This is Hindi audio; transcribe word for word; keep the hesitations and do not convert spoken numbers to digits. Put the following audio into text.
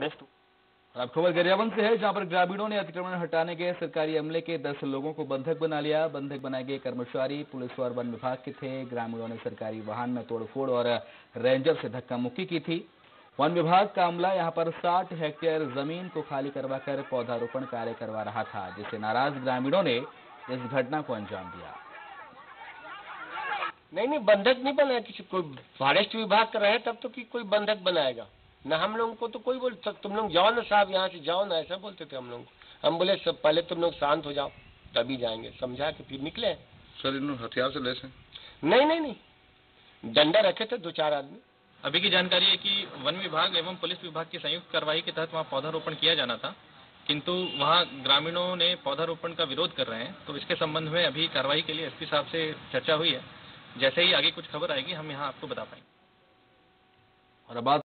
बेस्ट। और अब खबर गरियाबंद से है, जहां पर ग्रामीणों ने अतिक्रमण हटाने के सरकारी अमले के दस लोगों को बंधक बना लिया। बंधक बनाए गए कर्मचारी पुलिस और वन विभाग के थे। ग्रामीणों ने सरकारी वाहन में तोड़फोड़ और रेंजर से धक्का मुक्की की थी। वन विभाग का अमला यहां पर साठ हेक्टेयर जमीन को खाली करवाकर पौधारोपण कार्य करवा रहा था, जिससे नाराज ग्रामीणों ने इस घटना को अंजाम दिया। नहीं नहीं, बंधक नहीं बनाया किसी, कोई फॉरेस्ट विभाग का रहे तब तो कि कोई बंधक बनाएगा ना। हम लोगों को तो कोई बोल, तुम लोग जाओ ना साहब, यहाँ से जाओ ना, ऐसा बोलते थे हम लोग। हम बोले सब पहले तुम लोग शांत हो जाओ तभी जाएंगे, समझा के फिर निकले। सर इन हथियार से लैस हैं? नहीं नहीं नहीं, डंडा रखे थे दो चार आदमी। अभी की जानकारी है कि वन विभाग एवं पुलिस विभाग की संयुक्त कार्रवाई के तहत वहाँ पौधारोपण किया जाना था, किंतु वहाँ ग्रामीणों ने पौधारोपण का विरोध कर रहे हैं। तो इसके संबंध में अभी कार्रवाई के लिए एसपी साहब से चर्चा हुई है। जैसे ही आगे कुछ खबर आएगी हम यहाँ आपको बता पाएंगे। और अब